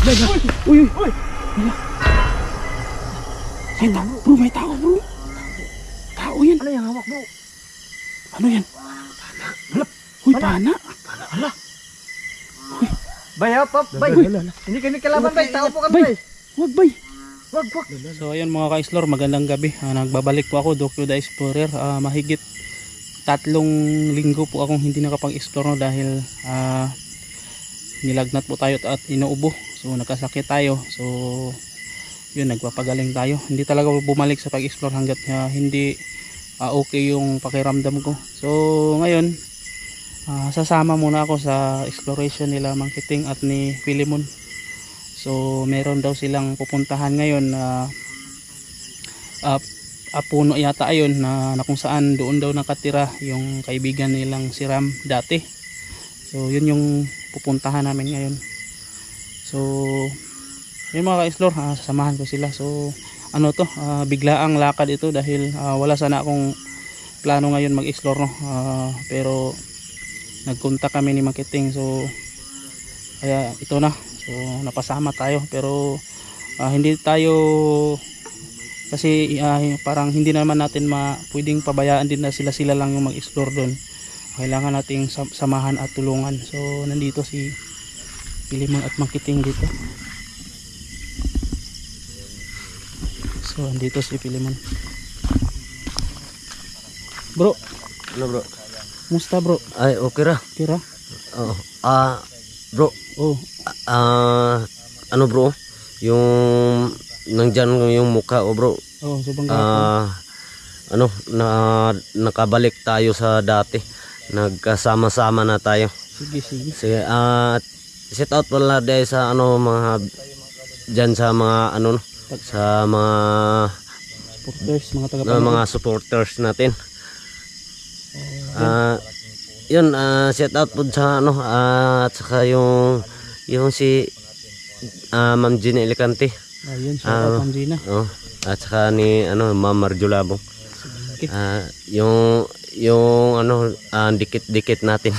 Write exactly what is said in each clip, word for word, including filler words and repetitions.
Uy, uy. May tao, bro, may tao, bro. Tao yan. Ano yung hawak, bro? Ano yan? Uy, pana. Hala. Bay, hop, hop, bay. Hindi kami kalaban, bay. Tao po kami, bay. Wag, bay. Wag, wag. So ayan mga ka-explore, magandang gabi. Uh, nagbabalik po ako, Dokyo the Explorer. Uh, mahigit tatlong linggo po akong hindi nakapag-explore no, dahil uh, nilagnat po tayo at inuubo. So nagkasakit tayo. So yun, nagpapagaling tayo. Hindi talaga bumalik sa pag-explore hanggat uh, hindi uh, okay yung pakiramdam ko. So ngayon, uh, sasama muna ako sa exploration nila Mang Kiting at ni Philemon. So meron daw silang pupuntahan ngayon na uh, uh, puno yata ayon na, na kung saan doon daw nakatira yung kaibigan nilang si Ram dati. So yun yung pupuntahan namin ngayon. So yun mga ka-explore, uh, sasamahan ko sila. So ano to, uh, biglaang lakad ito dahil uh, wala sana akong plano ngayon mag-explore no. Uh, pero nagkontak kami ni Mang Kiting, so kaya ito na. So napasama tayo pero uh, hindi tayo kasi uh, parang hindi naman natin ma pwedeng pabayaan din na sila sila lang yung mag-explore doon. Kailangan nating samahan at tulungan. So nandito si Philemon at Mang Kiting dito. So andito si Philemon. Bro. Ano, bro? Musta, bro? Ay, okay ra. Kira? Oo. Ah, bro. Oh. Ah, ano, bro? Yung nandyan yung mukha, oh, bro. Oh, so bang Ah, ano, na nakabalik tayo sa dati. Nagkasama-sama na tayo. Sige, sige. Sige, ah, set out pala dahil sa ano mga dyan sa mga ano sa mga supporters, mga taga uh, mga supporters natin. Ah, uh, yun, uh, set out po sa ano uh, at saka yung yung si uh, Ma'am Gina Elicante. Ayun, shout out Ma'am Gina. Oh, at saka ni ano Ma'am Marjulabong. Okay. Uh, yung yung ano uh, dikit-dikit natin.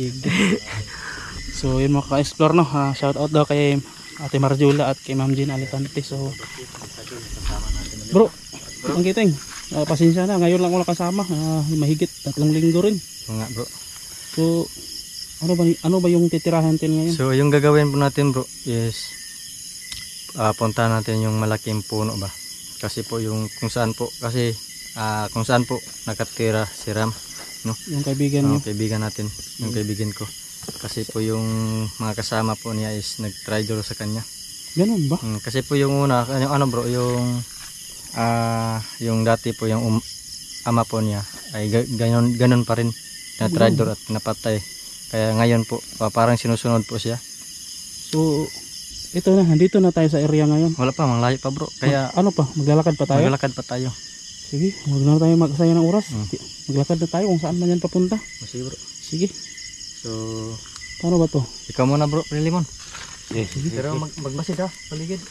So yun mga ka-explore no, uh, shout out daw kay Ate Marjula at kay Ma'am Gina Elicante. So bro, Mang Kiting, uh, pasensya na, ngayon lang ako nakasama, uh, mahigit tatlong linggo rin. Oo nga, bro. So ano ba ano ba yung titirahan natin ngayon? So yung gagawin po natin, bro, is uh, punta natin yung malaking puno ba. Kasi po yung kung saan po kasi uh, kung saan po nakatira si Ram, no? Yung kaibigan niyo. Uh, kaibigan natin, yung kaibigan ko. Kasi po yung mga kasama po niya is nag-try sa kanya. Ganun ba? Hmm, kasi po yung una, yung ano bro, yung uh, yung dati po yung um, ama po niya ay ganon, ganon pa rin na traitor at napatay. Kaya ngayon po parang sinusunod po siya. So ito na, dito na tayo sa area ngayon. Wala pa, malayo pa bro. Kaya ano pa, maglalakad pa tayo? Maglalakad pa tayo. Sige, huwag na tayo magsaya ng oras. Hmm. Maglakad na tayo kung saan man yan papunta. Sige bro. Sige. So paano ba to? Ikaw muna bro, Philemon. Eh, sige. Pero mag magbasid ha, paligid.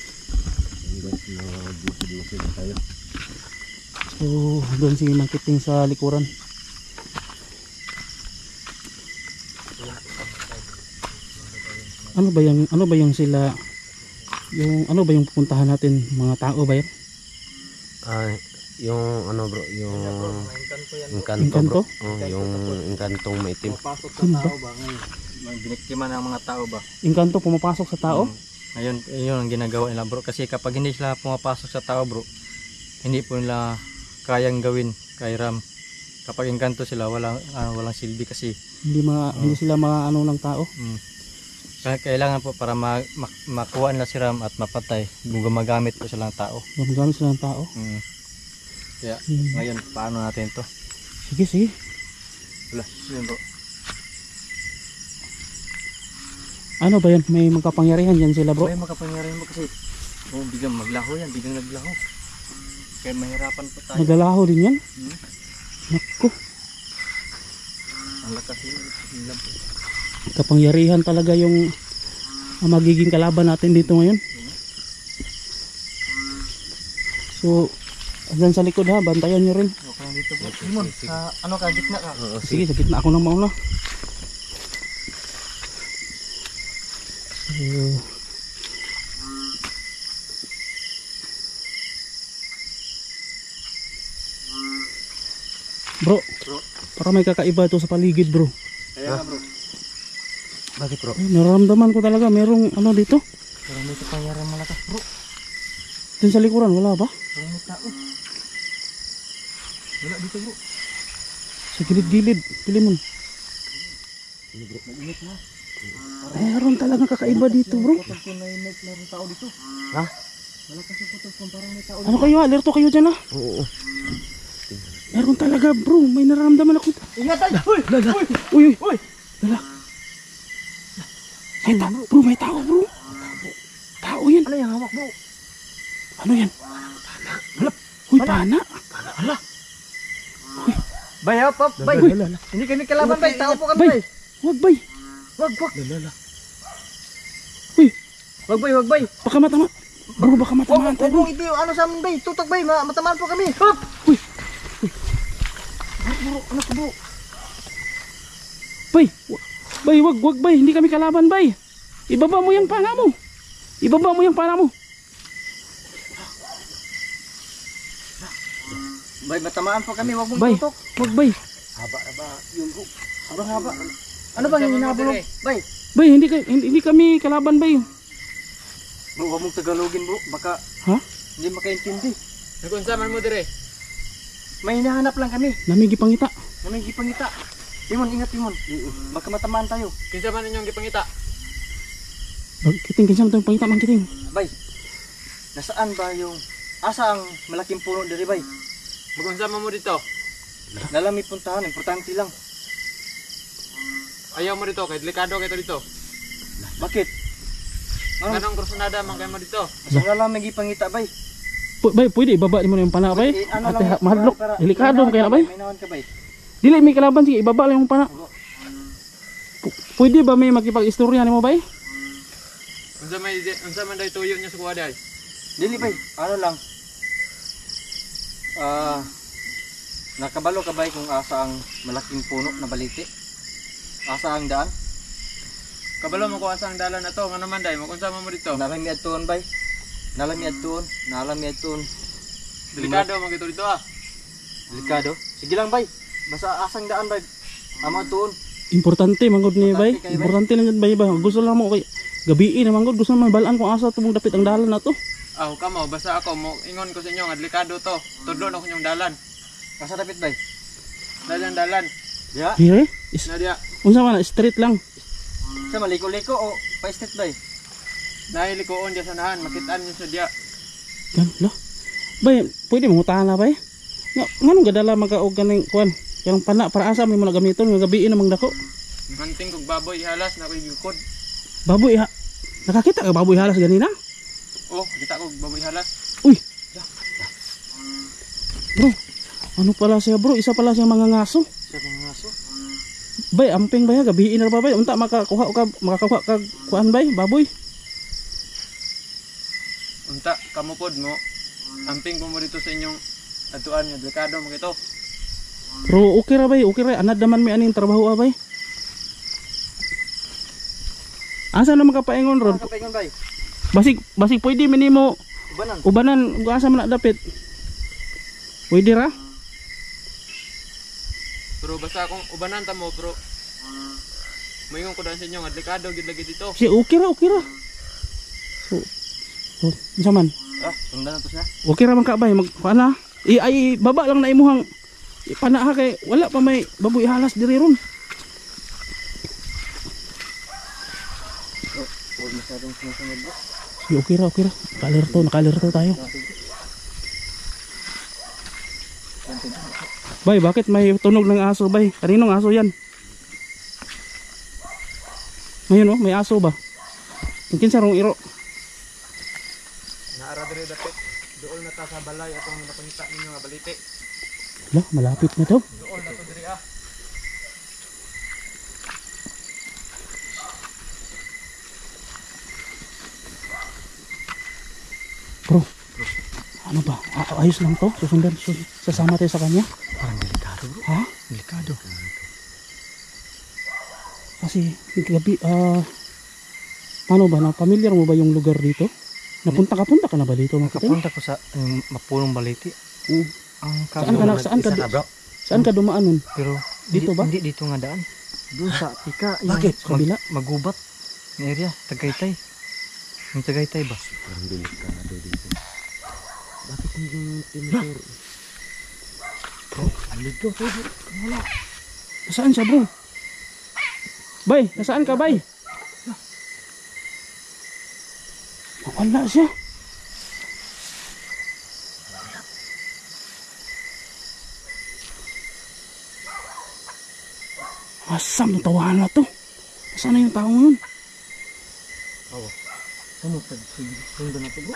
So doon si Mang Kiting sa likuran. Ano ba yung ano ba yung sila yung ano ba yung pupuntahan natin, mga tao ba yan? Ah, yung ano bro, yung Encanto, Encanto? bro. Oh, yung Encantong maitim. Pumapasok sa tao ba ngayon? Biniktima ng mga tao ba? Encanto pumapasok sa tao? Hmm. Ngayon, yun ang ginagawa nila bro. Kasi kapag hindi sila pumapasok sa tao bro, hindi po nila kayang gawin kay Ram. Kapag Encanto sila, walang, uh, walang silbi kasi. Hindi, ma, uh, hindi sila mga ano ng tao? Hmm. Kaya kailangan po para ma, ma, makuha nila si Ram at mapatay, gumagamit po silang tao. Gumagamit sila ng tao? Hmm. Kaya hmm. ngayon, paano natin to? Sige, sige. Wala, yun bro. Ano ba yan? May magkapangyarihan dyan sila bro? May makapangyarihan mo kasi oh, biglang maglaho yan, biglang naglaho. Kaya mahirapan po tayo. Naglalaho din yan? Hmm? Naku. Ang lakas nila po. Kapangyarihan talaga yung uh, magiging kalaban natin dito ngayon. So dyan sa likod ha, bantayan nyo rin. Okay dito bro. Simon, sa ano ka, gitna ka? Oo, sige, sa gitna ako ng mauna. So Bro, para may kakaiba to sa paligid bro. Kaya nga bro. Bakit bro? Eh, nararamdaman ko talaga merong ano dito. Pero may kapangyarihan malakas bro. Dun sa likuran, wala ba? Parang may tao. Wala dito bro. Sa gilid-gilid, Pilimon. Meron talagang kakaiba dito bro. Kapag ko na yung meron tao dito. Ha? Wala kasi putol kung parang may tao Ano kayo, alerto kayo dyan ah. Oo. Meron talaga bro, may nararamdaman ako. Ingat tayo! Uy! Lala. Uy! Uy, uy. Uy! Lala. May tao bro, may tao bro. Tao yan. Ano yung hawak bro? Ano yan? Uy, pana. Hala! Bay, hop, hop, bay! Lala. Hindi kami kalaban bay, tao po kami Bay. bay! Wag bay. Wag, wag! Lala. Uy, Wag bay, wag bay! baka matama. Bro, baka Wag, matamaan wag, tayo wag bro. bro, ito yung ano sa amin bay! Tutok bay, ma- matamaan po kami! Hop! Uy, Bro, bro, ano ka bro? bay. Wa- Bay, wag, wag bay. Hindi kami kalaban bay. Ibaba mo yung pana mo. Ibaba mo yung pana mo. Bay, matamaan po kami, wag mong Bay, tutok! wag bay. Haba, haba, yun bro! Sobrang haba! Ano ba yung hinahabol mo? Bay! Bay, hindi, ka- hindi, hindi kami kalaban bay. Bro, wag mong tagalogin bro, baka Ha? hindi makaintindi. Nagunsa man mo dire. May hinahanap lang kami, Namigi pangita. na may gipangita. Timon, ingat Timon. Baka matamaan tayo. Kinsa man ninyong gipangita? Bag- Kiting, kinsa mo itong pangita man kiting. Bay, nasaan ba yung... Asa ang malaking puno diri bay? Magunsa man mo dito. Nalami puntahan, importante lang. Ayaw mo dito kay delikado kay to dito. Bakit? Ano? Kanang krusnada man kay mo dito. Asa nga lang may gipangita bay? Pu- Bay, pwede ibaba mo na yung pana bay. Eh, ano Ate, lang, ha- mahadlok. para- Delikado may kaya na nawan bay. ka, May nawan ka bay. Dili may kalaban, sige ibaba lang yung pana. Pu- Pwede ba may makipag-istorya nimo bay? Unsa may unsa man day tuyo niya sa kuha day? Dili bay, ano lang. Ah, nakabalo ka bay kung asa ang malaking puno na baliti? Asa ang daan? Kabalo mo ko asa ang dalan na to, ngano man day, magunsa man mo dito. Nalami adtuon bay. Nalami adtuon, nalami adtuon. Delikado man kito dito ah. Delikado. Sige lang bay. Basta asang daan bay. Amo adtuon. Importante manggod ni bay. Importante kay bay. Importante lang yan bay ba. Gusto lang mo kay gabiin na manggod, gusto naman balaan kung asa tumong dapit ang dalan na to. Ah, kamo basta ako mo ingon ko sa inyo nga delikado to. Tudlo na ko inyong dalan. Asa dapit bay? Dalan dalan. Ya. Dire? Is, Na diya. unsa man na street lang. Sa maliko-liko o pa-street bay? Nahilikoon diya sa nahan, makitaan niyo sa diya. Gan, lo. Bay, pwede mo utahan na bay. Nga, nganong gadala magkaog kaning kuan. Yang pana para asa may mga gamiton nga gabiin namang dako. Hunting kog baboy halas na ko'y gikod. Baboy ha. Nakakita ka baboy halas ganina? Oh, kita kog baboy halas. Uy. Bro, ano pala siya bro? Isa pala siya mga ngaso. Sa mga aso. Bay, amping bay ha, gabiin na ba bay? Unta makakuha ka makakuha ka kuan bay, baboy. Unta kamo pod mo. Amping ko mo dito sa inyong atuan nga delikado mo kito. Pero okay ra bay, okay ra. Anad naman may aning trabaho ah bay. Asa naman ka paingon ron? Ano kapaingon bay? Basig basig pwede minimo Ubanan. ubanan ug asa man na dapit. Pwede ra? Pero basta akong ubanan ta mo pero moingon ko dan sa inyo nga delikado gid lagi dito. Si okay ra, okay ra. So, so unsa man? Ah, sundan na to siya. Okay ra man ka bay, mag ana. I ay baba lang na imuhang ipana ha kay wala pa may baboy halas diri ron. Huwag masyadong sinasunod bro. Si okay ra, okay ra. Nakalerto, nakalerto tayo. Bay, bakit may tunog ng aso bay? Kaninong aso yan? Ngayon oh, may aso ba? Mungkin sa rong iro. Naara diri dapit. Duol na ta sa balay atong napangita ninyo nga balite. Lah, malapit na daw. Duol na to diri ah. Bro, ano ba? A- ayos lang to? Susundan, sus sasama tayo sa kanya? Parang delikado bro. Ha? Delikado. Kasi gabi, ah, ano ba, na familiar mo ba yung lugar dito? Napunta ka, punta ka na ba dito? Mga kapatid? Kapunta ko sa um, mapulong baliti. Oo. Ang Saan ka na, saan ka, Isa ka bro? Saan ka dumaan nun? Pero Dito hindi, ba? Hindi dito nga daan. Doon sa tika. yung Bakit? mag- Kabila? Magubat na area. Tagaytay. Yung Tagaytay ba? Parang delikado dito. Bakit hindi tinuturo? Bro, dito, dito. Wala. Nasaan siya bro? Bay, nasaan ka bay? Wala siya. Asam na tawahan na to. Nasaan na yung tao yun? Ano? Sundan na ito bro?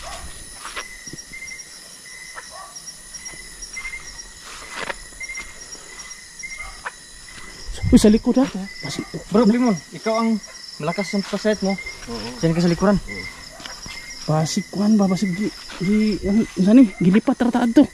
Uy, sa likod ha. Basi, Bro, Blimon, ikaw ang malakas ng pasayat mo. Oo. Diyan ka sa likuran. basig kuhan ba? Basig gi... gi ang, saan eh? Gilipat rataad to.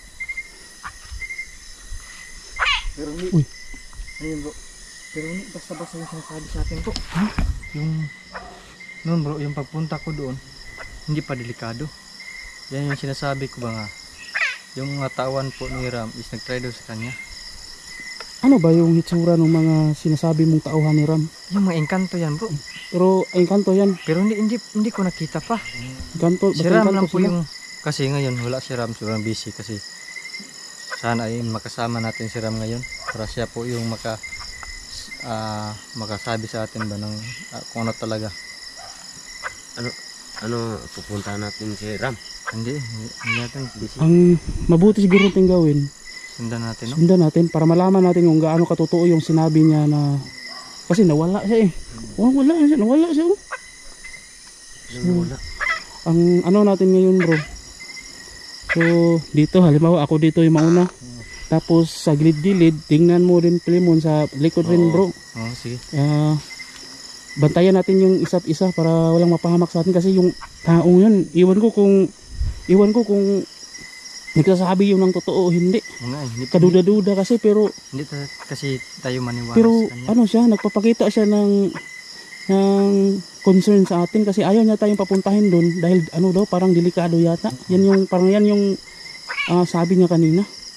Pero hindi. Uy. Ayun bro. Pero hindi basta-basta yung sinasabi sa atin bro. Ha? Yung... Noon bro, yung pagpunta ko doon, hindi pa delikado. Yan yung sinasabi ko ba nga. Yung mga tawan po ni Ram is nag-try daw sa kanya. Ano ba yung hitsura ng mga sinasabi mong tauhan ni Ram? Yung mga engkanto yan bro. Pero ay kanto yan. Pero hindi hindi hindi ko nakita pa. Kanto, Si basta Ram kanto lang po sila. yung... Kasi ngayon wala si Ram, sobrang busy kasi sana ay makasama natin si Ram ngayon para siya po yung maka ah, makasabi sa atin ba ng ah, kung ano talaga. Ano, ano, pupunta natin si Ram. Hindi, hindi, hindi natin busy. Ang mabuti siguro natin gawin, Sundan natin no. sundan natin para malaman natin kung gaano katotoo yung sinabi niya na kasi nawala siya eh. Oh, wala siya, nawala siya. Oh. Ano, wala. Ang ano natin ngayon bro. So dito halimbawa ako dito yung mauna. Tapos sa gilid-gilid, tingnan mo rin Plimon sa likod rin bro. Oo, sige. Ah, bantayan natin yung isa't isa para walang mapahamak sa atin kasi yung taong yun, iwan ko kung iwan ko kung nagsasabi yun ng totoo o hindi. Oo nga, hindi, hindi, Kaduda-duda kasi pero hindi ta- kasi tayo maniwala pero sa kanya. ano siya, nagpapakita siya ng ng concern sa atin kasi ayaw niya tayong papuntahin doon dahil ano daw parang delikado yata. Yan yung parang yan yung ah, sabi niya kanina.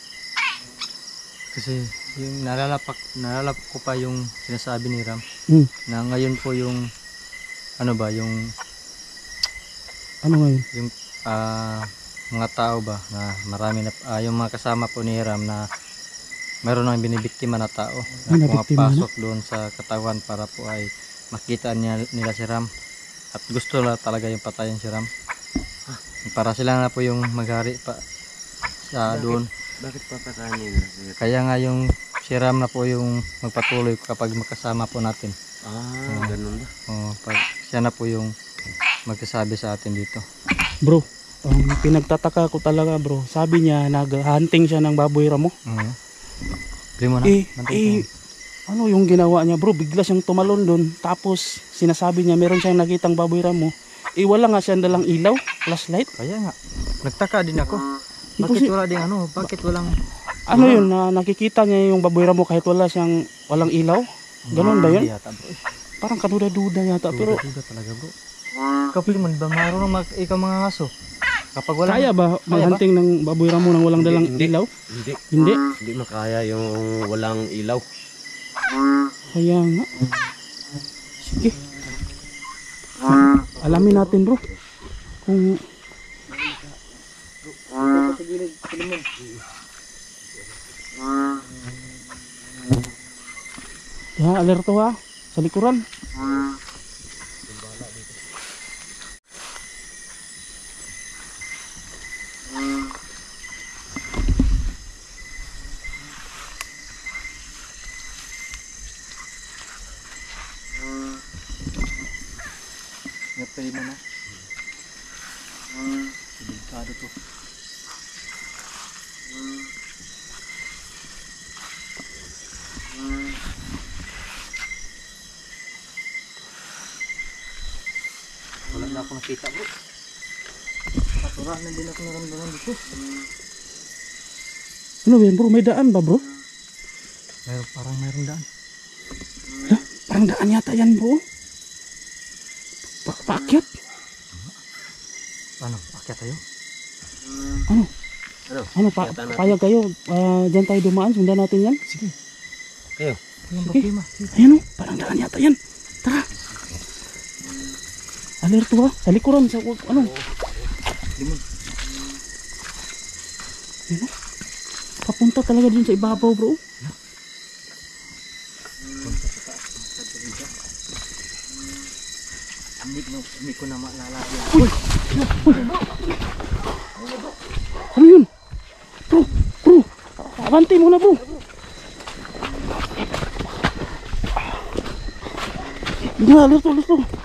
Kasi yung nalalapak, nalalap ko pa yung sinasabi ni Ram Hmm. na ngayon po yung ano ba, yung Ano ngayon? yung ah, mga tao ba na marami na ah, yung mga kasama po ni Ram na mayroon nang binibiktima na tao Ay, na nabiktima pumapasok doon sa katawan para po ay makita niya, nila si Ram at gusto na talaga yung patayin si Ram para sila na po yung maghari pa sa doon. Bakit papatayin nila si Ram? Kaya nga yung si Ram na po yung magpatuloy kapag makasama po natin. Ah, ganun ba? O, pag siya na po yung magsasabi sa atin dito. Bro, ang pinagtataka ko talaga bro, sabi niya nag-hunting siya ng baboy ramo. Mm. Bili mo na. Eh, Bantay eh, ko. ano yung ginawa niya bro? Bigla siyang tumalon doon. Tapos sinasabi niya meron siyang nakitang baboy ramo. Eh wala nga siyang dalang ilaw, flashlight. Kaya nga. Nagtaka din ako. Bakit Imposi- wala din ano? Bakit walang... Ano yun na nakikita niya yung baboy ramo kahit wala siyang walang ilaw? Ganun ba yun? Hindi yata bro. Parang kaduda-duda yata pero Duda talaga bro. Kapil man ba marunong mag ikaw mga aso? Kapag wala... kaya ba mag-hunting ng baboy ramo nang walang dalang Hindi, hindi. ilaw? Hindi. Hindi. Hindi makaya yung walang ilaw. Kaya nga. Sige. Alamin natin bro. Kung ya, alerto ha. Sa likuran. Napay mo na. Delikado to. Wala na ako nakita bro. Patura na din ako naramdaman dito. Ano yan bro? May daan ba bro? Meron, parang meron daan. Hala, parang daan yata yan bro. Pa paakyat? Ano? Akyat tayo? Ano? Ano? Ano, pa, Kaya natin. payag kayo. Ah, dyan tayo dumaan. Sundan natin yan. Sige. Kayo. Sige. Ayan o, parang daan yata yan. Tara. Alerto ha. Sa likuran. Sa, ano? Ayan o. Papunta talaga dun sa ibabaw bro. Hindi ko na maalala. Uy! Uy! Ano yun? Bro! Bro! Abante muna bro! Hindi na, alerto, alerto.